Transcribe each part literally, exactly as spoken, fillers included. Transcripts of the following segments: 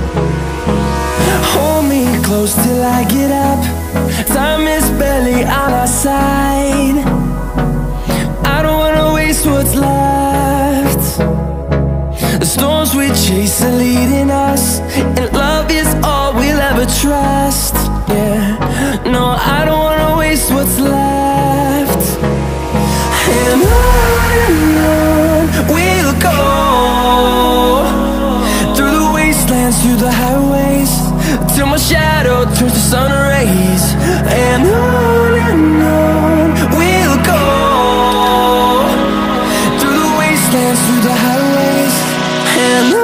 Hold me close till I get up. Time is barely on our side. I don't wanna waste what's left. The storms we chase are leading us, and love is all we'll ever trust. Yeah, no, I don't wanna waste what's left. And on and on we'll go, through the wastelands, through the highways, till my shadow turns to sun rays. And on and on we'll go, through the wastelands, through the highways, and on.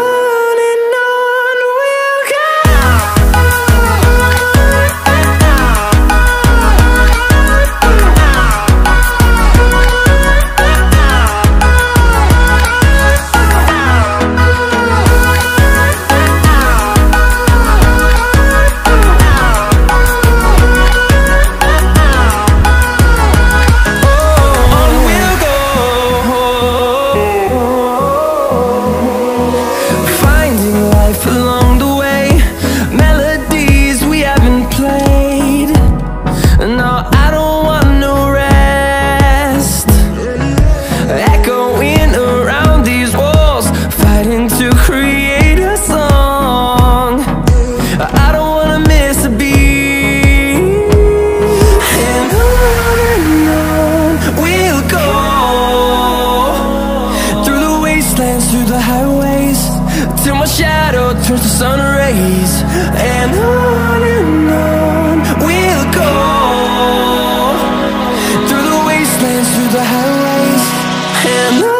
Through the highways, till my shadow turns to sun rays. And on and on we'll go, through the wastelands, through the highways, and on.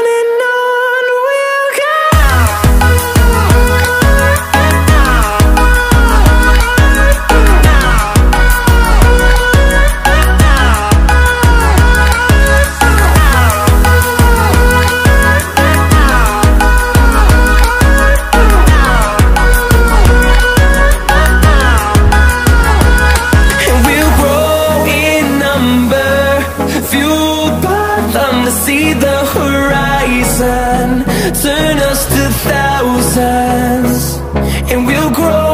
See the horizon turn us to thousands, and we'll grow